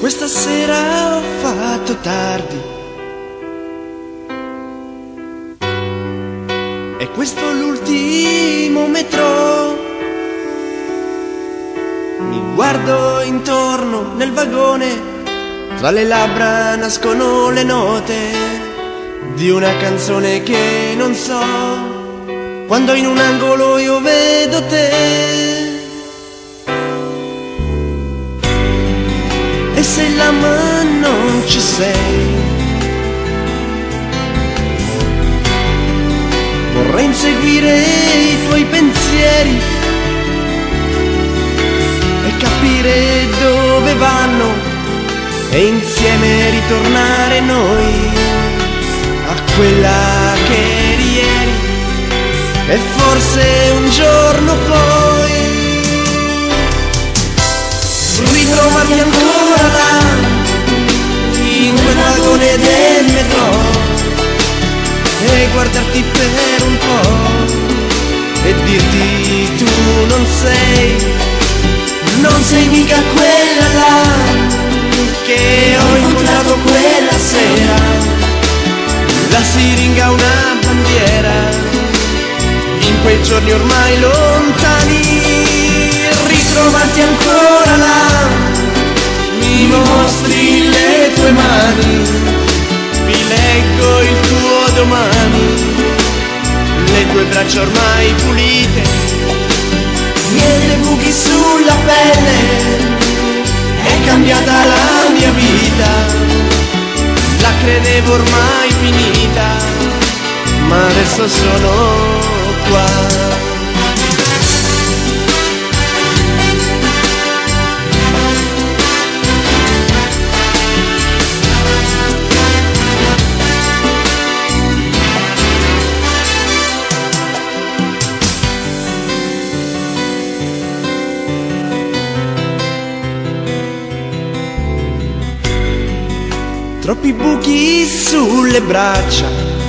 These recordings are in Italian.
Questa sera ho fatto tardi e questo è l'ultimo metro. Mi guardo intorno nel vagone, tra le labbra nascono le note di una canzone che non so, quando in un angolo io vedo te. E se là ma non ci sei, vorrei inseguire i tuoi pensieri e capire dove vanno e insieme ritornare noi a quella che eri ieri e forse un giorno poi ritrovarmi ancora là in quel vagone del metro e guardarti per un po' e dirti tu non sei mica quella là che ho incontrato quella sera. La siringa una bandiera in quei giorni ormai lontani. Ritrovarti ancora là, mi mostri le tue mani, vi leggo il tuo domani, le tue braccia ormai pulite, niente buchi sulla pelle, è cambiata la mia vita, la credevo ormai finita, ma adesso sono qua. Troppi buchi sulle braccia,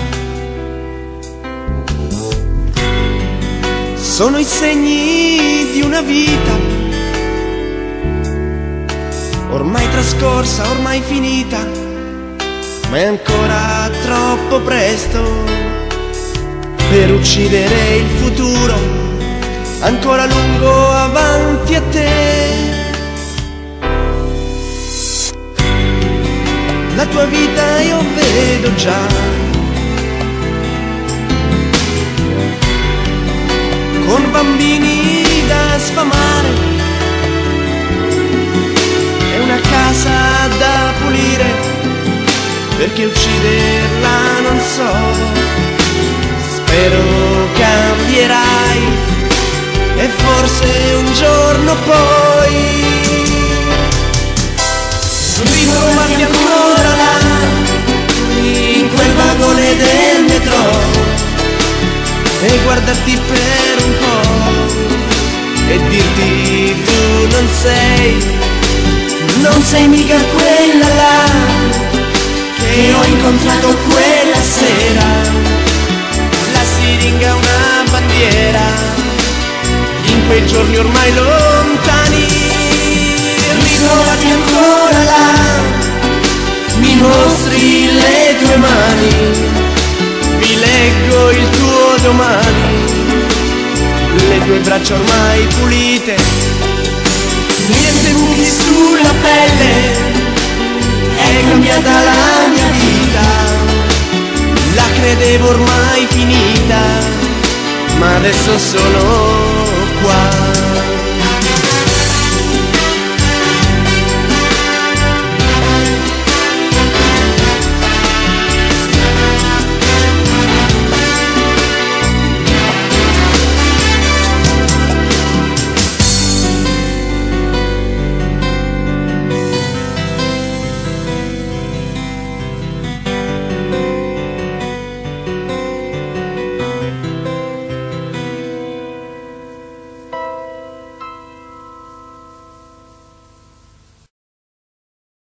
sono i segni di una vita ormai trascorsa, ormai finita, ma è ancora troppo presto per uccidere il futuro, ancora lungo avanti a te. La tua vita io vedo già, con bambini da sfamare e una casa da pulire, perché ucciderla non so. Spero cambierai e forse un giorno poi ritrovarti ancora là in quel vagone del metro e guardarti per un po' e dirti tu non sei mica quella là che ho incontrato quella sera. La siringa una bandiera in quei giorni ormai lontani. Ritrovati ancora là, mi mostri le tue mani, vi leggo il tuo domani, le tue braccia ormai pulite, niente buchi sulla pelle, è cambiata la mia vita, la credevo ormai finita, ma adesso sono qua.